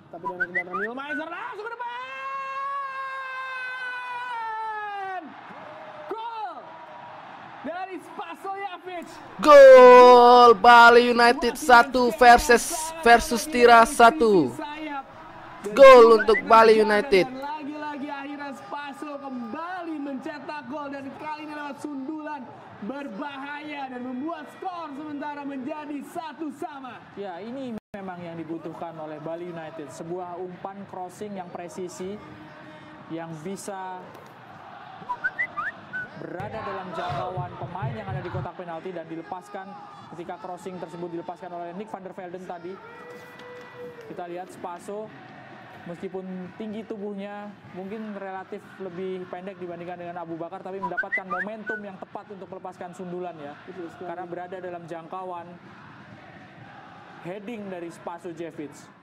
Tapi dengan kedatangan Milmeiser langsung ke depan. Gol dari Spasojevic. Gol Bali United 1 versus Tira 1. Gol untuk Bali United. Dan lagi-lagi akhirnya Spaso kembali mencetak gol dan kali ini lewat sundulan berbahaya dan membuat skor sementara menjadi 1-1. Ya, ini memang yang dibutuhkan oleh Bali United. Sebuah umpan crossing yang presisi, yang bisa berada dalam jangkauan pemain yang ada di kotak penalti dan dilepaskan ketika crossing tersebut dilepaskan oleh Nick van der Velden tadi. Kita lihat Spaso meskipun tinggi tubuhnya mungkin relatif lebih pendek dibandingkan dengan Abu Bakar, tapi mendapatkan momentum yang tepat untuk melepaskan sundulan ya. Karena berada dalam jangkauan heading dari Spasojevic.